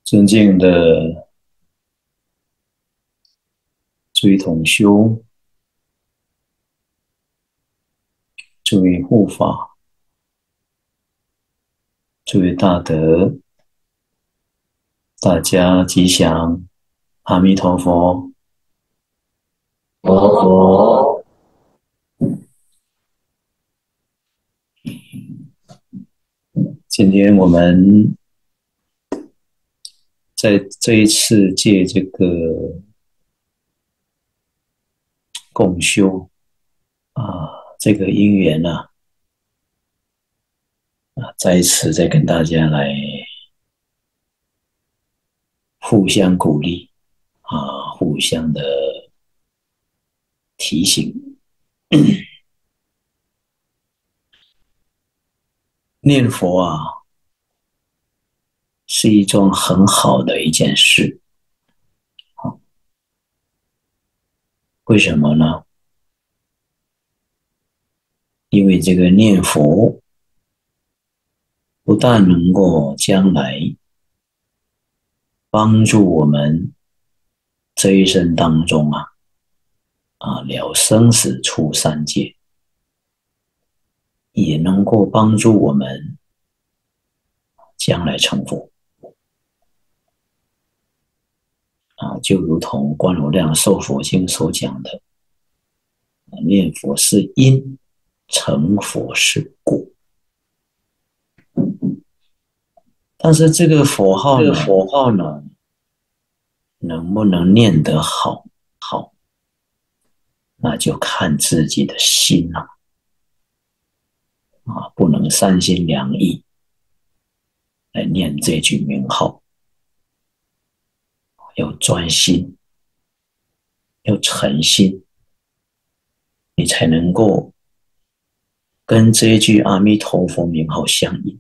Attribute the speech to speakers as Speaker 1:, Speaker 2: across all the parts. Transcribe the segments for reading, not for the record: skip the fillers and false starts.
Speaker 1: 尊敬的诸位同修、诸位护法、诸位大德，大家吉祥，阿弥陀佛。
Speaker 2: 佛。
Speaker 1: 今天我们在这一次借这个共修这个因缘再一次再跟大家来互相鼓励互相的提醒。念佛是一种很好的一件事，为什么呢？因为这个念佛不但能够将来帮助我们这一生当中了生死出三界，也能够帮助我们将来成佛就如同《观无量寿佛经》所讲的，念佛是因，成佛是果。但是这个佛号呢，能不能念得好，那就看自己的心了不能三心两意来念这句名号，要专心，要诚心，你才能够跟这一句阿弥陀佛名号相应。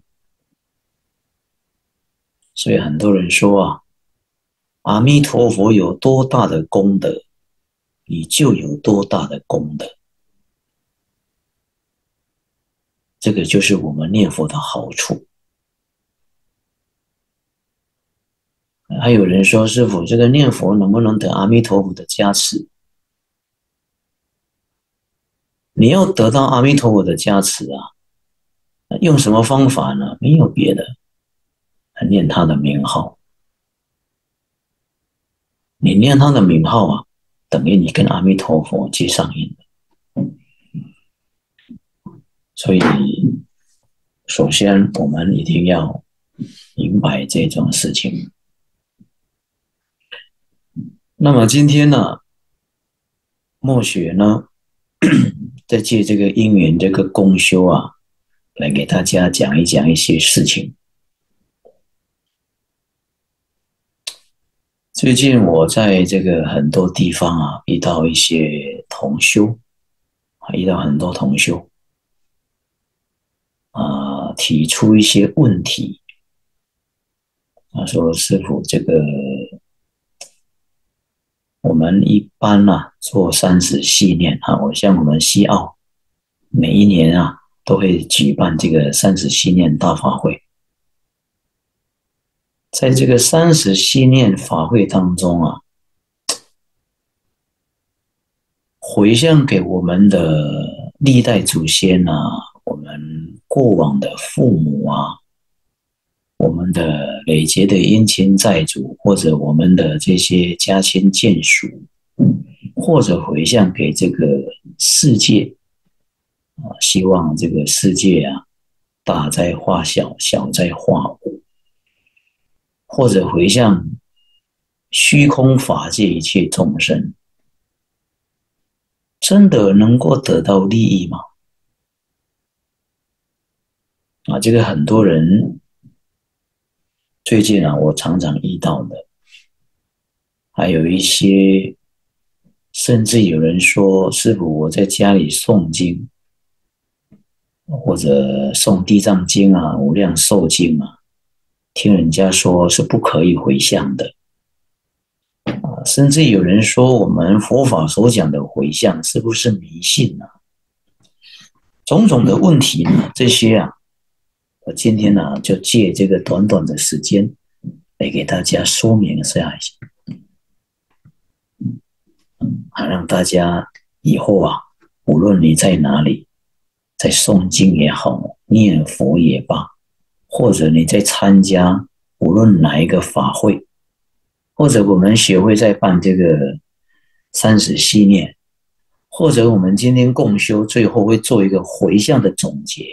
Speaker 1: 所以很多人说阿弥陀佛有多大的功德，你就有多大的功德。这个就是我们念佛的好处。还有人说，师父，这个念佛能不能得阿弥陀佛的加持？你要得到阿弥陀佛的加持用什么方法呢？没有别的，念他的名号。你念他的名号等于你跟阿弥陀佛接上印了。所以，首先我们一定要明白这种事情。那么今天呢，默许呢，再借这个因缘这个共修来给大家讲一讲一些事情。最近我在这个很多地方遇到一些同修遇到很多同修提出一些问题说师父，这个我们一般做30系念像我们西澳每一年都会举办这个30系念大法会。在这个30系念法会当中回向给我们的历代祖先我们过往的父母我们的累劫的冤亲债主，或者我们的这些家亲眷属，或者回向给这个世界希望这个世界大灾化小，小灾化无，或者回向虚空法界一切众生，真的能够得到利益吗？这个很多人最近我常常遇到的，还有一些甚至有人说，师父，我在家里诵经，或者诵地藏经无量寿经听人家说是不可以回向的甚至有人说我们佛法所讲的回向是不是迷信种种的问题呢，这些我今天就借这个短短的时间来给大家说明一下，让大家以后无论你在哪里，在诵经也好，念佛也罢，或者你在参加无论哪一个法会，或者我们学会在办这个30系念，或者我们今天共修最后会做一个回向的总结，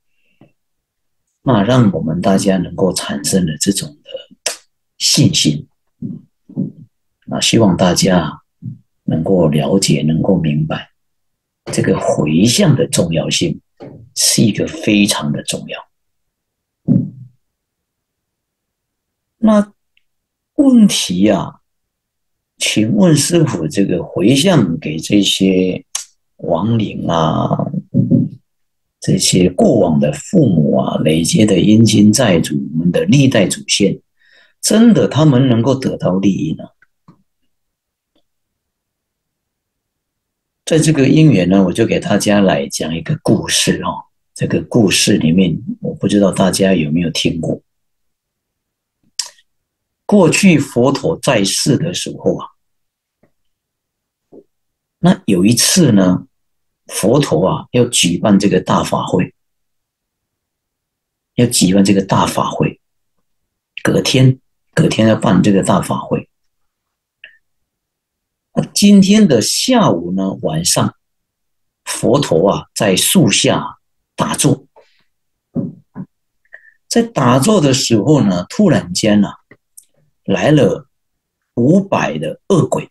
Speaker 1: 那让我们大家能够产生了这种的信心。那希望大家能够了解，能够明白这个回向的重要性是一个非常的重要。那问题请问师父，这个回向给这些亡灵这些过往的父母累积的冤亲债主，我们的历代祖先，真的他们能够得到利益呢？在这个因缘呢，我就给大家来讲一个故事这个故事里面，我不知道大家有没有听过。过去佛陀在世的时候那有一次呢，佛陀要举办这个大法会，隔天要办这个大法会。今天的下午呢，晚上，佛陀在树下打坐，在打坐的时候呢，突然间来了500的恶鬼。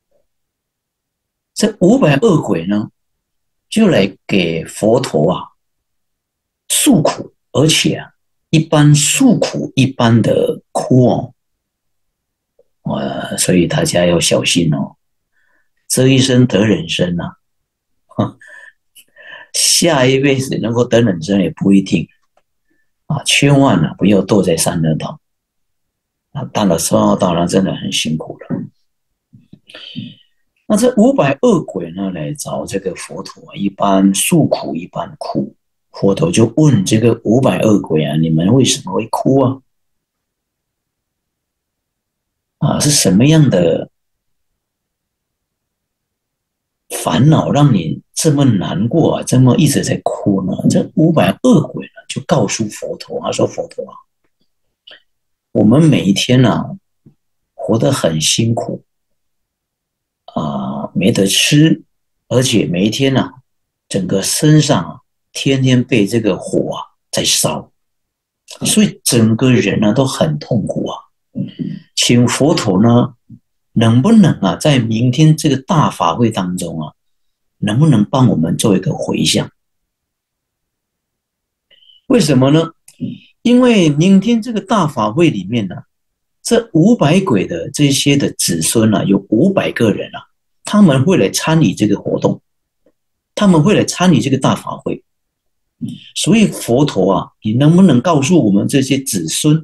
Speaker 1: 这500恶鬼呢，就来给佛陀诉苦，而且一般诉苦一般的哭所以大家要小心这一生得人生下一辈子能够得人生也不一定千万不要堕在三恶道到了三恶道真的很辛苦了。那这500恶鬼呢，来找这个佛陀，一般诉苦一般哭。佛陀就问这个500恶鬼你们为什么会哭是什么样的烦恼让你这么难过这么一直在哭呢？这500恶鬼呢，就告诉佛陀，他说：“佛陀我们每一天活得很辛苦没得吃，而且每一天整个身上天天被这个火在烧，所以整个人都很痛苦请佛陀呢，能不能在明天这个大法会当中能不能帮我们做一个回向？为什么呢？因为明天这个大法会里面这500鬼的这些的子孙有500个人他们会来参与这个活动，他们会来参与这个大法会。所以佛陀你能不能告诉我们这些子孙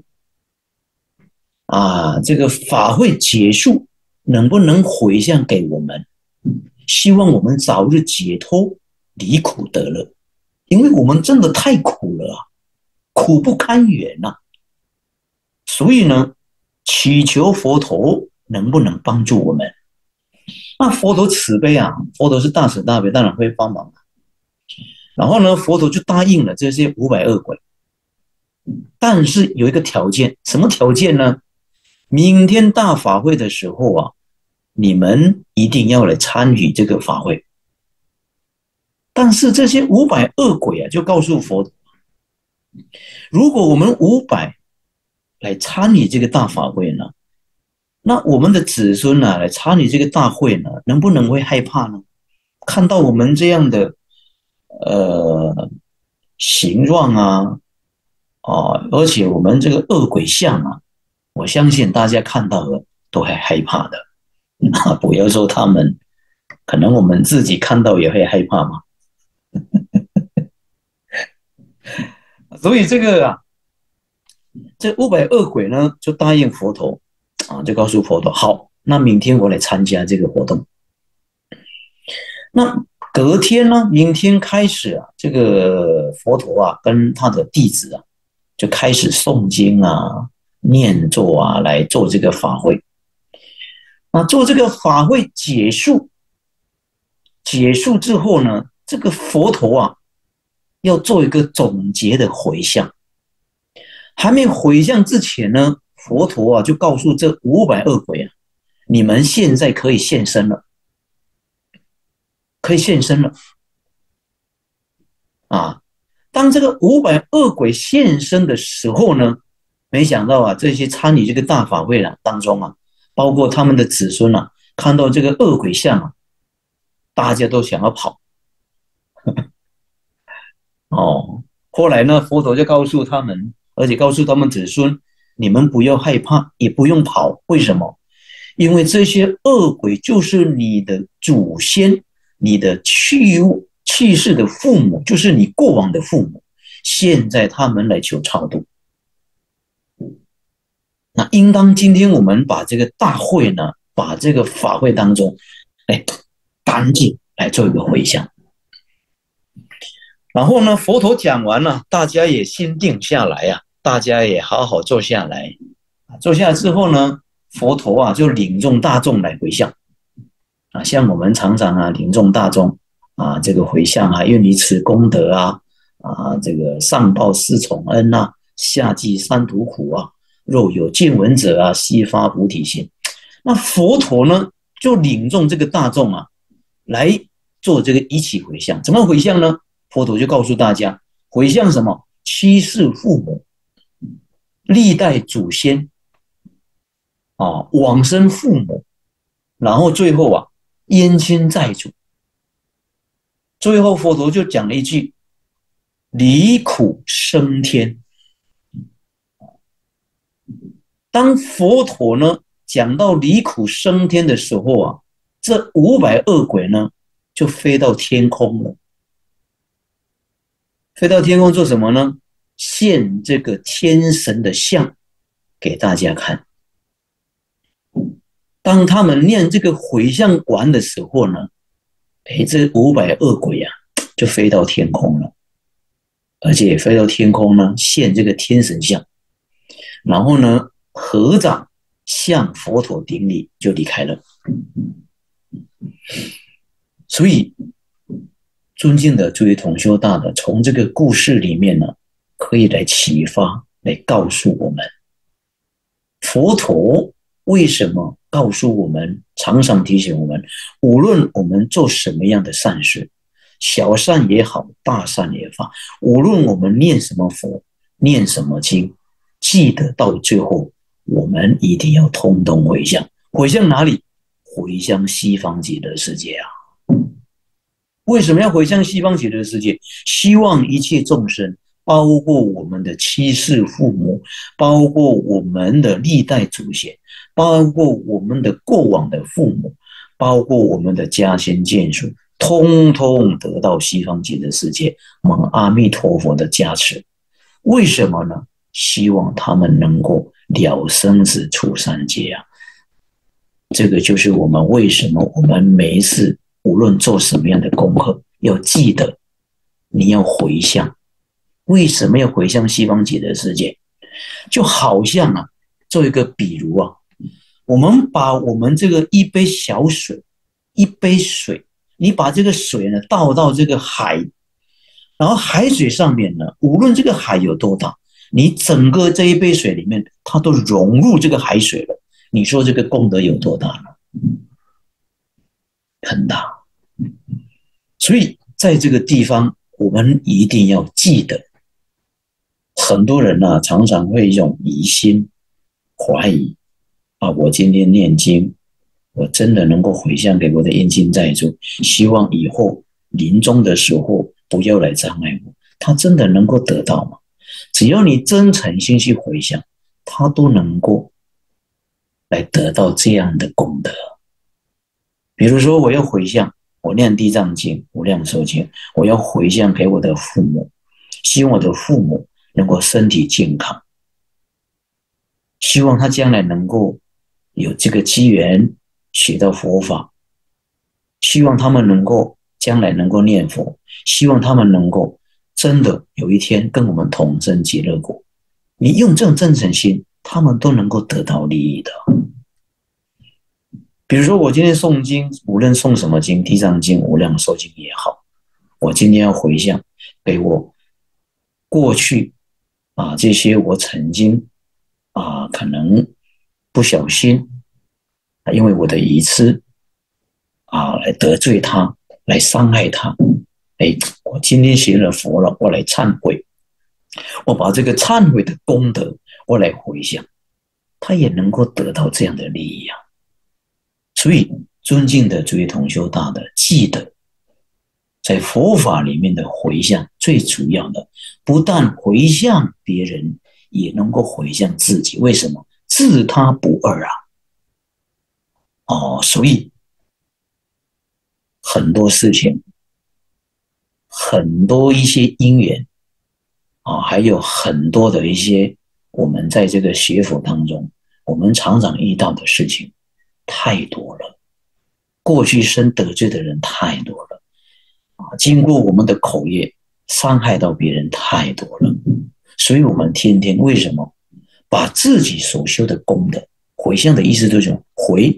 Speaker 1: 这个法会结束能不能回向给我们，希望我们早日解脱离苦得乐，因为我们真的太苦了苦不堪言所以呢，祈求佛陀能不能帮助我们。那佛陀慈悲佛陀是大慈大悲，当然会帮忙然后呢，佛陀就答应了这些500恶鬼，但是有一个条件，什么条件呢？明天大法会的时候你们一定要来参与这个法会。但是这些500恶鬼就告诉佛陀，如果我们500来参与这个大法会呢，那我们的子孙来参与这个大会呢，能不能会害怕呢？看到我们这样的形状而且我们这个恶鬼相我相信大家看到了都会害怕的不要说他们，可能我们自己看到也会害怕嘛所以这500恶鬼呢，就答应佛陀就告诉佛陀，好，那明天我来参加这个活动。那隔天呢，明天开始这个佛陀跟他的弟子就开始诵经念咒啊，来做这个法会。那做这个法会结束之后呢，这个佛陀啊，要做一个总结的回向。还没回向之前呢，佛陀啊就告诉这500恶鬼啊，你们现在可以现身了，可以现身了啊！当这个500恶鬼现身的时候呢，没想到啊，这些参与这个大法会啊当中啊，包括他们的子孙啊，看到这个恶鬼像啊，大家都想要跑哦。后来呢，佛陀就告诉他们，而且告诉他们子孙，你们不要害怕，也不用跑。为什么？因为这些恶鬼就是你的祖先，你的去世的父母，就是你过往的父母，现在他们来求超度。那应当今天我们把这个大会呢，把这个法会当中，来赶紧来做一个回向。然后呢，佛陀讲完了，大家也心定下来呀、大家也好好坐下来。坐下来之后呢，佛陀啊就领众大众来回向啊，像我们常常啊领众大众啊这个回向啊，愿以此功德啊这个上报四重恩啊，下济三途苦啊，若有见闻者啊，悉发菩提心。那佛陀呢就领众这个大众啊来做这个一起回向。怎么回向呢？佛陀就告诉大家，回向什么？七世父母、历代祖先啊、往生父母，然后最后啊，冤亲债主。最后佛陀就讲了一句：离苦升天。当佛陀呢讲到离苦升天的时候啊，这500恶鬼呢就飞到天空了。飞到天空做什么呢？现这个天神的像给大家看。当他们念这个回向完的时候呢，这500恶鬼啊就飞到天空了，而且飞到天空呢现这个天神像，然后呢合掌向佛陀顶礼就离开了。所以尊敬的诸位同修大德，从这个故事里面呢，可以来启发，来告诉我们，佛陀为什么告诉我们，常常提醒我们，无论我们做什么样的善事，小善也好，大善也好，无论我们念什么佛，念什么经，记得到最后，我们一定要通通回向。回向哪里？回向西方极乐世界啊！为什么要回向西方极乐世界？希望一切众生，包括我们的七世父母，包括我们的历代祖先，包括我们的过往的父母，包括我们的家亲眷属，通通得到西方极乐世界蒙阿弥陀佛的加持。为什么呢？希望他们能够了生死出三界啊！这个就是我们为什么我们每一次无论做什么样的功课，要记得你要回向。为什么要回向西方极乐世界？就好像啊，做一个比如啊，我们把我们这个一杯小水，一杯水，你把这个水呢倒到这个海，然后海水上面呢，无论这个海有多大，你整个这一杯水里面，它都融入这个海水了。你说这个功德有多大呢？很大。所以在这个地方，我们一定要记得，很多人啊，常常会用疑心、怀疑啊，我今天念经，我真的能够回向给我的冤亲债主，希望以后临终的时候不要来障碍我。他真的能够得到吗？只要你真诚心去回向，他都能够来得到这样的功德。比如说我要回向，我念地藏经、无量寿经，我要回向给我的父母，希望我的父母能够身体健康，希望他将来能够有这个机缘学到佛法，希望他们能够将来能够念佛，希望他们能够真的有一天跟我们同生极乐国。你用这种真诚心他们都能够得到利益的。比如说我今天诵经，无论诵什么经，地藏经、无量寿经也好，我今天要回向给我过去这些我曾经可能不小心因为我的愚痴来得罪他，来伤害他，我今天学了佛了，我来忏悔，我把这个忏悔的功德我来回向，他也能够得到这样的利益啊。所以尊敬的诸位同修大德，记得在佛法里面的回向，最主要的不但回向别人，也能够回向自己。为什么？自他不二啊。所以很多事情，很多一些因缘还有很多的一些我们在这个学佛当中，我们常常遇到的事情太多了，过去生得罪的人太多了经过我们的口业伤害到别人太多了，所以我们天天为什么把自己所修的功德，回向的意思就是回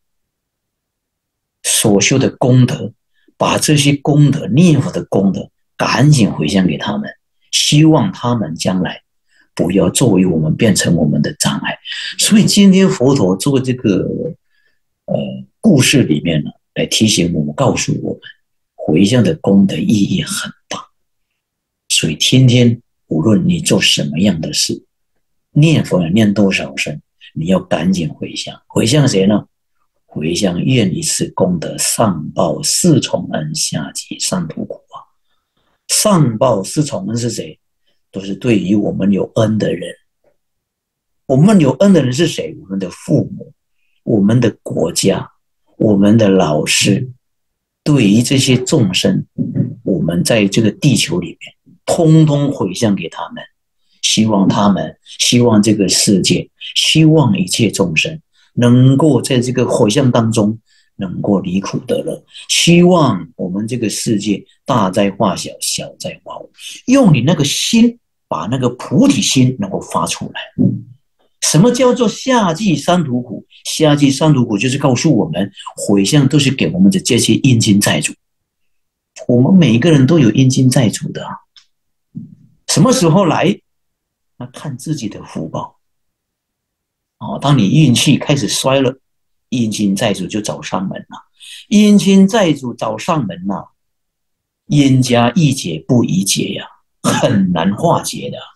Speaker 1: 所修的功德，把这些功德念佛的功德赶紧回向给他们，希望他们将来不要作为我们变成我们的障碍。所以今天佛陀做这个故事里面呢，来提醒我们，告诉我们回向的功德意义很大。所以天天无论你做什么样的事，念佛念多少声，你要赶紧回向。回向谁呢？回向愿以此功德上报四重恩，下济三途苦上报四重恩是谁？都是对于我们有恩的人。我们有恩的人是谁？我们的父母，我们的国家，我们的老师。对于这些众生，我们在这个地球里面通通回向给他们，希望这个世界，希望一切众生能够在这个回向当中能够离苦得乐，希望我们这个世界大灾化小，小灾化无，用你那个心，把那个菩提心能够发出来。什么叫做下济三途苦？下济三途苦就是告诉我们，回向都是给我们的这些冤亲债主。我们每一个人都有冤亲债主的什么时候来？那看自己的福报当你运气开始衰了，冤亲债主就找上门了。冤亲债主找上门了，冤家宜解不宜结呀，很难化解的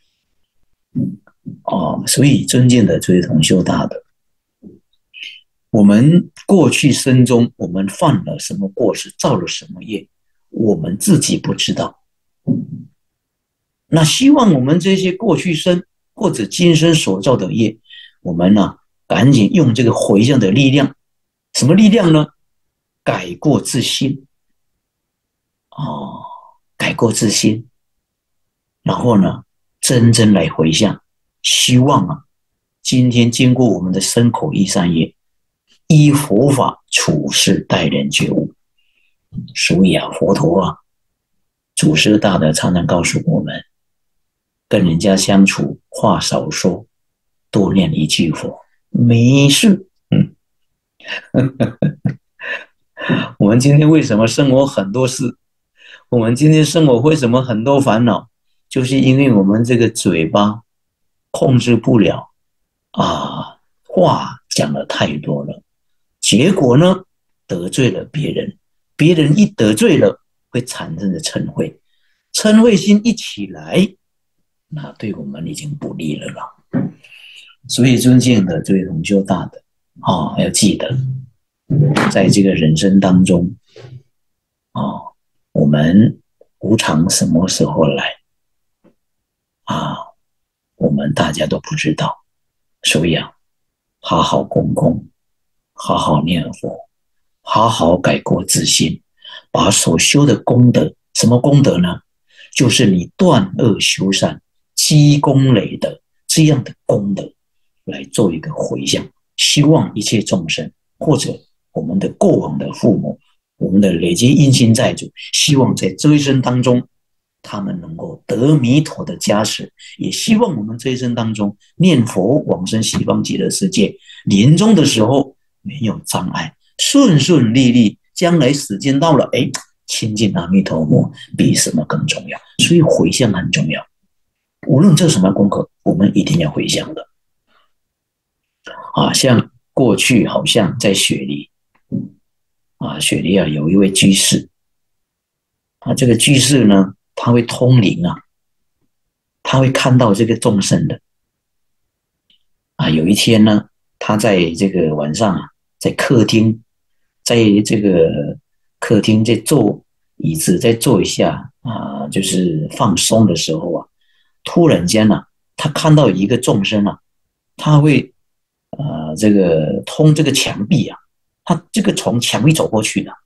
Speaker 1: 所以尊敬的诸位同修大德，我们过去生中我们犯了什么过失，造了什么业，我们自己不知道。那希望我们这些过去生或者今生所造的业，我们赶紧用这个回向的力量。什么力量呢？改过自新改过自新，然后呢真正来回向，希望今天经过我们的身口意三业，依佛法处事待人觉悟。所以佛陀祖师大德常常告诉我们，跟人家相处话少说，多念一句佛，没事我们今天为什么生活很多事？我们今天生活为什么很多烦恼？就是因为我们这个嘴巴控制不了话讲的太多了，结果呢得罪了别人，别人一得罪了会产生的嗔恚，嗔恚心一起来，那对我们已经不利了啦。所以尊敬的这位同修大德要记得，在这个人生当中我们无常什么时候来我们大家都不知道。所以好好供功，好好念佛，好好改过自新，把所修的功德，什么功德呢？就是你断恶修善、积功累德这样的功德来做一个回向，希望一切众生，或者我们的过往的父母，我们的累积冤亲债主，希望在这一生当中他们能够得弥陀的加持，也希望我们这一生当中念佛往生西方极乐世界，临终的时候没有障碍，顺顺利利，将来时间到了，亲近阿弥陀佛比什么更重要？所以回向很重要。无论做什么功课，我们一定要回向的。像过去好像在雪梨雪梨有一位居士这个居士呢，他会通灵他会看到这个众生的有一天呢，他在这个晚上在客厅，在这个客厅在坐椅子再坐一下就是放松的时候突然间他看到一个众生他会这个通这个墙壁他这个从墙壁走过去的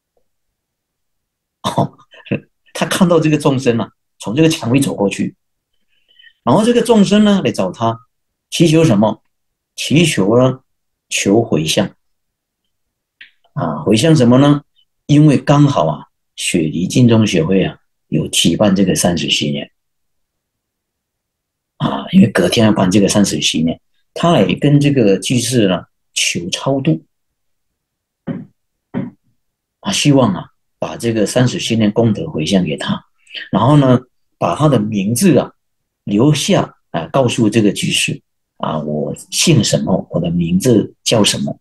Speaker 1: 他看到这个众生从这个墙壁走过去，然后这个众生呢来找他，祈求什么？祈求呢，求回向回向什么呢？因为刚好雪梨净宗学会有举办这个30周年因为隔天要办这个30周年，他来跟这个居士呢求超度希望把这个30周年功德回向给他，然后呢把他的名字留下告诉这个居士我姓什么，我的名字叫什么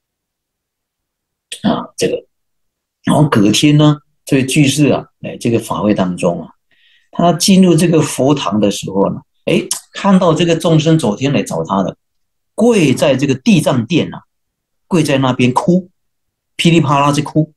Speaker 1: 这个，然后隔天呢，这位居士来这个法会当中他进入这个佛堂的时候呢，看到这个众生昨天来找他的，跪在这个地藏殿跪在那边哭，噼里啪啦在哭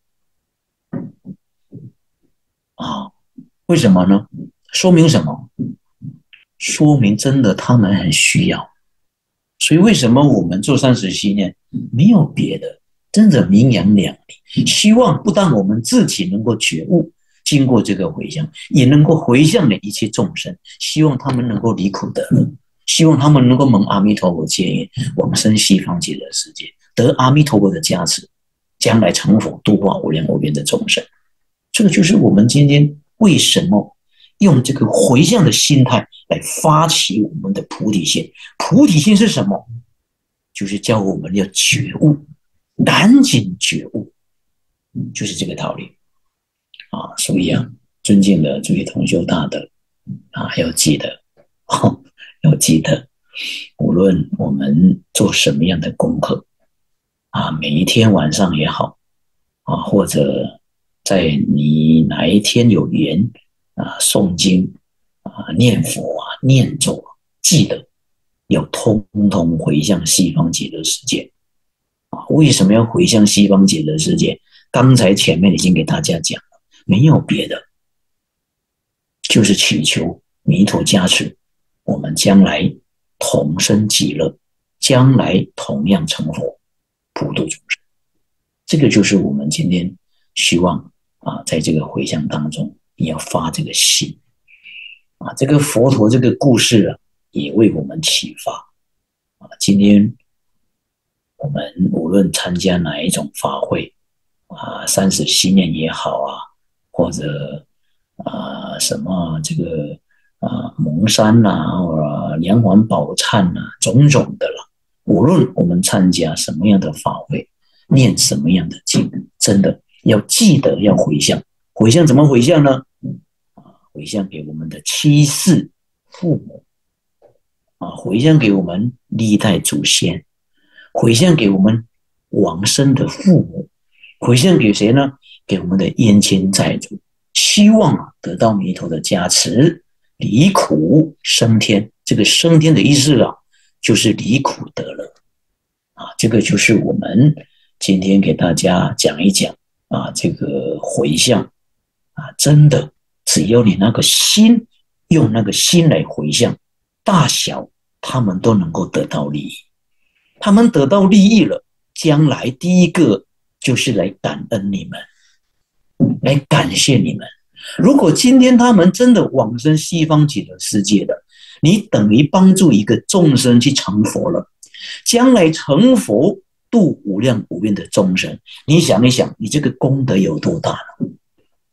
Speaker 1: 为什么呢？说明什么？说明真的他们很需要。所以为什么我们做30周年没有别的，真的名扬两利，希望不但我们自己能够觉悟，经过这个回向，也能够回向给一切众生，希望他们能够离苦得乐，希望他们能够蒙阿弥陀佛接引，往生西方极乐世界，得阿弥陀佛的加持，将来成佛度化无量无边的众生。这个就是我们今天为什么用这个回向的心态来发起我们的菩提心。菩提心是什么？就是叫我们要觉悟，赶紧觉悟，就是这个道理所以尊敬的诸位同修大德要记得要记得，无论我们做什么样的功课每一天晚上也好或者在你哪一天有缘诵经念佛念咒记得要通通回向西方极乐世界为什么要回向西方极乐世界？刚才前面已经给大家讲了，没有别的，就是祈求弥陀加持，我们将来同生极乐，将来同样成佛，普度众生。这个就是我们今天希望在这个回向当中，你要发这个心这个佛陀这个故事也为我们启发今天我们无论参加哪一种法会30周年也好或者什么这个蒙山或莲环宝忏种种的了，无论我们参加什么样的法会，念什么样的经，真的要记得要回向。回向怎么回向呢？回向给我们的七世父母回向给我们历代祖先，回向给我们往生的父母，回向给谁呢？给我们的冤亲债主，希望得到弥陀的加持，离苦升天。这个升天的意思就是离苦得乐这个就是我们今天给大家讲一讲这个回向真的只要你那个心，用那个心来回向，大小他们都能够得到利益。他们得到利益了，将来第一个就是来感恩你们，来感谢你们。如果今天他们真的往生西方极乐世界的，你等于帮助一个众生去成佛了，将来成佛度无量无边的众生，你想一想，你这个功德有多大呢？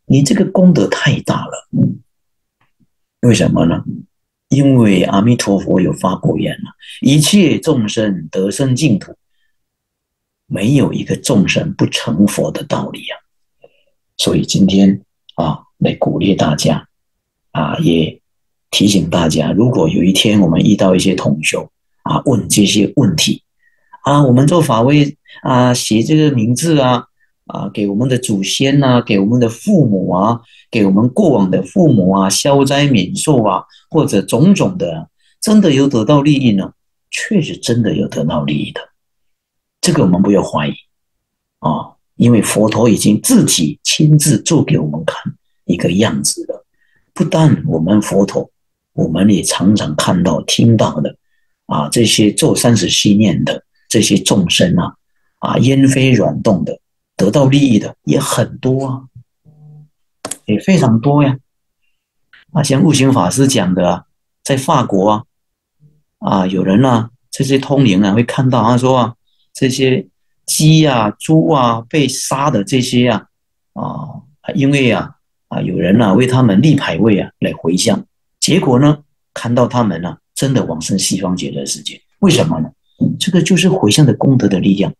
Speaker 1: 你这个功德太大了。为什么呢？因为阿弥陀佛有发过愿了，一切众生得生净土，没有一个众生不成佛的道理啊。所以今天来鼓励大家也提醒大家，如果有一天我们遇到一些同修问这些问题我们做法会写这个名字给我们的祖先给我们的父母给我们过往的父母消灾免寿或者种种的，真的有得到利益呢？确实真的有得到利益的，这个我们不要怀疑因为佛陀已经自己亲自做给我们看一个样子了。不但我们佛陀，我们也常常看到听到的这些做37念的这些众生烟飞软动的，得到利益的也很多也非常多呀像悟行法师讲的在法国有人这些通灵会看到他说这些鸡猪被杀的这些因为有人为他们立牌位来回向，结果呢看到他们真的往生西方极乐世界。为什么呢？这个就是回向的功德的力量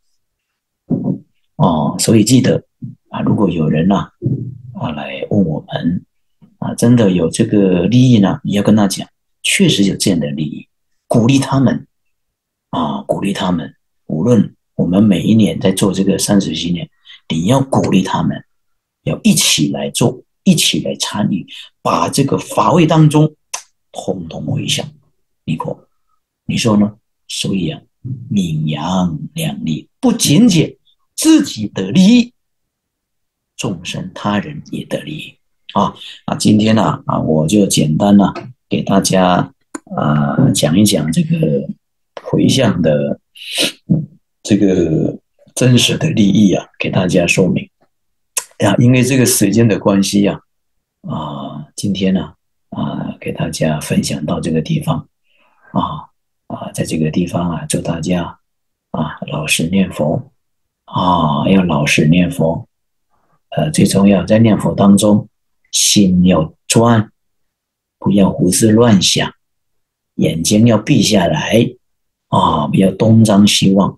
Speaker 1: 所以记得如果有人来问我们真的有这个利益呢，你要跟他讲，确实有这样的利益，鼓励他们鼓励他们。无论我们每一年在做这个37年，你要鼓励他们，要一起来做，一起来参与，把这个法会当中统统回向。你说呢？所以名扬两利，不仅仅自己得利益，众生他人也得利益今天我就简单给大家讲一讲这个回向的这个真实的利益给大家说明因为这个时间的关系今天给大家分享到这个地方在这个地方祝大家老实念佛要老实念佛最重要在念佛当中心要专，不要胡思乱想，眼睛要闭下来不要东张西望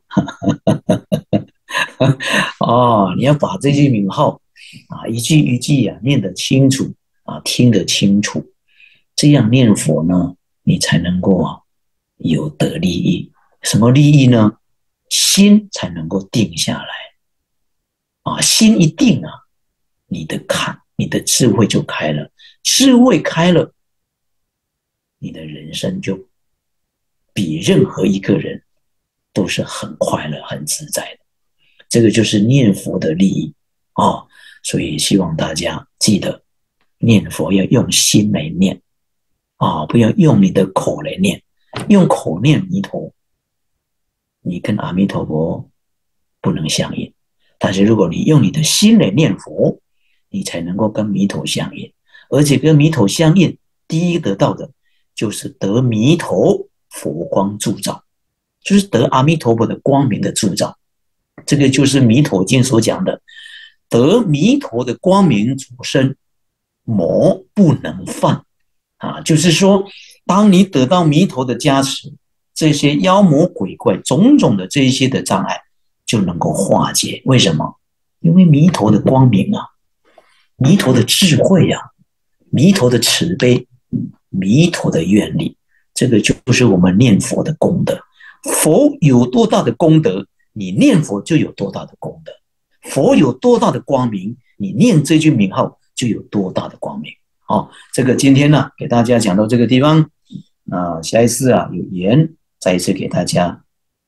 Speaker 1: 你要把这些名号一句一句念得清楚听得清楚，这样念佛呢，你才能够有得利益。什么利益呢？心才能够定下来心一定你的智慧就开了，智慧开了，你的人生就比任何一个人都是很快乐很自在的。这个就是念佛的利益所以希望大家记得念佛要用心来念不要用你的口来念。用口念弥陀，你跟阿弥陀佛不能相应，但是如果你用你的心来念佛，你才能够跟弥陀相应。而且跟弥陀相应，第一得到的就是得弥陀佛光铸造，就是得阿弥陀佛的光明的铸造。这个就是弥陀经所讲的，得弥陀的光明主身，魔不能犯就是说当你得到弥陀的加持，这些妖魔鬼怪种种的这些的障碍就能够化解。为什么？因为弥陀的光明弥陀的智慧弥陀的慈悲，弥陀的愿力，这个就是我们念佛的功德。佛有多大的功德，你念佛就有多大的功德。佛有多大的光明，你念这句名号就有多大的光明。这个今天给大家讲到这个地方下一次有缘再一次给大家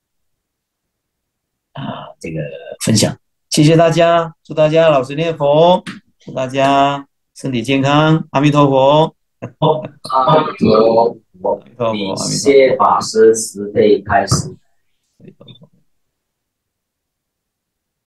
Speaker 1: 这个分享。谢谢大家，祝大家老实念佛，祝大家身体健康，阿弥陀佛。
Speaker 2: 阿弥陀佛，感谢法师慈悲开示。